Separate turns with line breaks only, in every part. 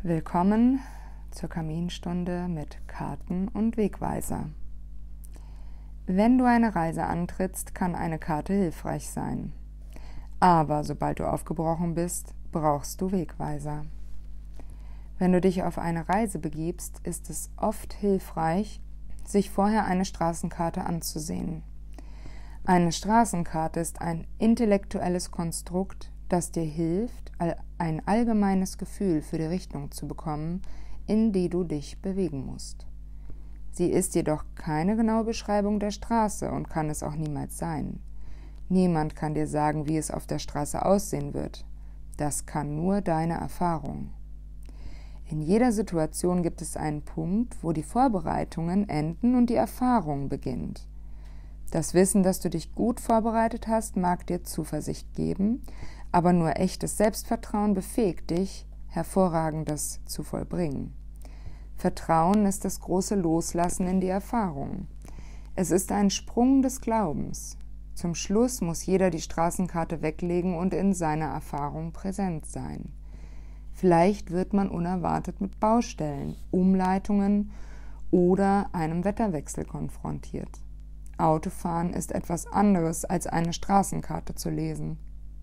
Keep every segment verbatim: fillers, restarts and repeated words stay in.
Willkommen zur Kaminstunde mit Karten und Wegweiser. Wenn du eine Reise antrittst, kann eine Karte hilfreich sein. Aber sobald du aufgebrochen bist, brauchst du Wegweiser. Wenn du dich auf eine Reise begibst, ist es oft hilfreich, sich vorher eine Straßenkarte anzusehen. Eine Straßenkarte ist ein intellektuelles Konstrukt, das dir hilft, ein allgemeines Gefühl für die Richtung zu bekommen, in die du dich bewegen musst. Sie ist jedoch keine genaue Beschreibung der Straße und kann es auch niemals sein. Niemand kann dir sagen, wie es auf der Straße aussehen wird. Das kann nur deine Erfahrung. In jeder Situation gibt es einen Punkt, wo die Vorbereitungen enden und die Erfahrung beginnt. Das Wissen, dass du dich gut vorbereitet hast, mag dir Zuversicht geben, aber nur echtes Selbstvertrauen befähigt dich, Hervorragendes zu vollbringen. Vertrauen ist das große Loslassen in die Erfahrung. Es ist ein Sprung des Glaubens. Zum Schluss muss jeder die Straßenkarte weglegen und in seiner Erfahrung präsent sein. Vielleicht wird man unerwartet mit Baustellen, Umleitungen oder einem Wetterwechsel konfrontiert. Autofahren ist etwas anderes, als eine Straßenkarte zu lesen.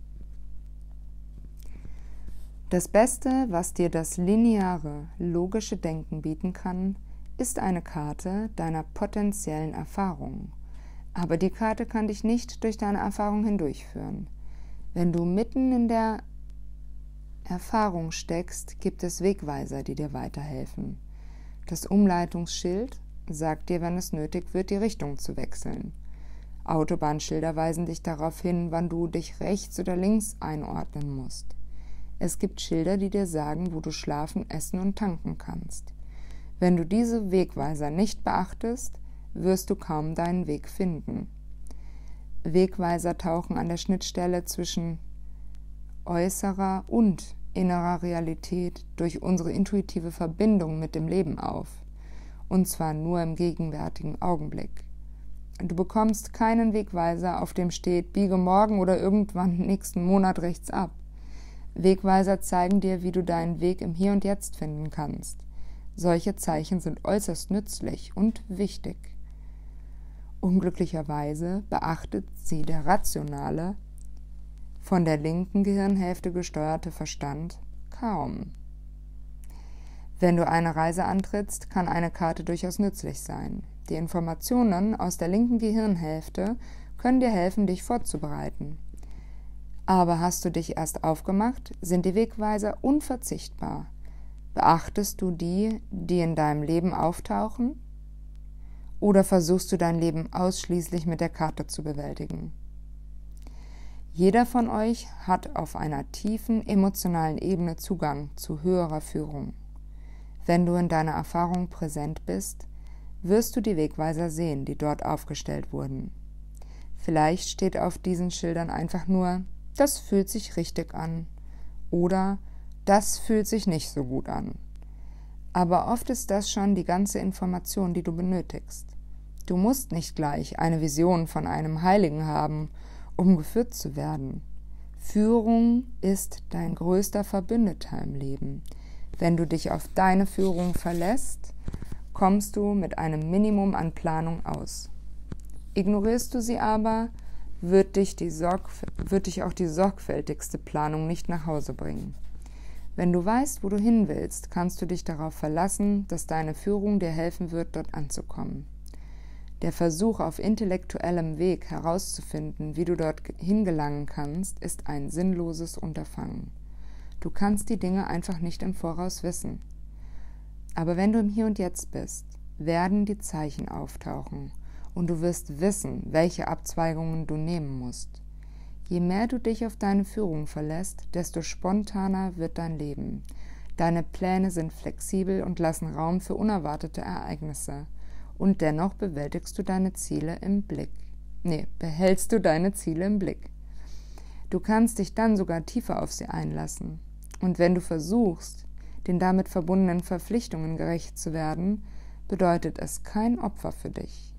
Das Beste, was dir das lineare, logische Denken bieten kann, ist eine Karte deiner potenziellen Erfahrungen. Aber die Karte kann dich nicht durch deine Erfahrung hindurchführen. Wenn du mitten in der Erfahrung steckst, gibt es Wegweiser, die dir weiterhelfen. Das Umleitungsschild sagt dir, wenn es nötig wird, die Richtung zu wechseln. Autobahnschilder weisen dich darauf hin, wann du dich rechts oder links einordnen musst. Es gibt Schilder, die dir sagen, wo du schlafen, essen und tanken kannst. Wenn du diese Wegweiser nicht beachtest, wirst du kaum deinen Weg finden. Wegweiser tauchen an der Schnittstelle zwischen äußerer und innerer Realität durch unsere intuitive Verbindung mit dem Leben auf, und zwar nur im gegenwärtigen Augenblick. Du bekommst keinen Wegweiser, auf dem steht, biege morgen oder irgendwann nächsten Monat rechts ab. Wegweiser zeigen dir, wie du deinen Weg im Hier und Jetzt finden kannst. Solche Zeichen sind äußerst nützlich und wichtig. Unglücklicherweise beachtet sie der rationale, von der linken Gehirnhälfte gesteuerte Verstand kaum. Wenn du eine Reise antrittst, kann eine Karte durchaus nützlich sein. Die Informationen aus der linken Gehirnhälfte können dir helfen, dich vorzubereiten. Aber hast du dich erst aufgemacht, sind die Wegweiser unverzichtbar. Beachtest du die, die in deinem Leben auftauchen? Oder versuchst du dein Leben ausschließlich mit der Karte zu bewältigen? Jeder von euch hat auf einer tiefen emotionalen Ebene Zugang zu höherer Führung. Wenn du in deiner Erfahrung präsent bist, wirst du die Wegweiser sehen, die dort aufgestellt wurden. Vielleicht steht auf diesen Schildern einfach nur, das fühlt sich richtig an oder das fühlt sich nicht so gut an. Aber oft ist das schon die ganze Information, die du benötigst. Du musst nicht gleich eine Vision von einem Heiligen haben, um geführt zu werden. Führung ist dein größter Verbündeter im Leben. Wenn du dich auf deine Führung verlässt, kommst du mit einem Minimum an Planung aus. Ignorierst du sie aber, wird dich, die Sorgf- wird dich auch die sorgfältigste Planung nicht nach Hause bringen. Wenn du weißt, wo du hin willst, kannst du dich darauf verlassen, dass deine Führung dir helfen wird, dort anzukommen. Der Versuch, auf intellektuellem Weg herauszufinden, wie du dort hingelangen kannst, ist ein sinnloses Unterfangen. Du kannst die Dinge einfach nicht im Voraus wissen. Aber wenn du im Hier und Jetzt bist, werden die Zeichen auftauchen und du wirst wissen, welche Abzweigungen du nehmen musst. Je mehr du dich auf deine Führung verlässt, desto spontaner wird dein Leben. Deine Pläne sind flexibel und lassen Raum für unerwartete Ereignisse. Und dennoch bewältigst du deine Ziele im Blick. Nee, behältst du deine Ziele im Blick. Du kannst dich dann sogar tiefer auf sie einlassen. Und wenn du versuchst, den damit verbundenen Verpflichtungen gerecht zu werden, bedeutet es kein Opfer für dich.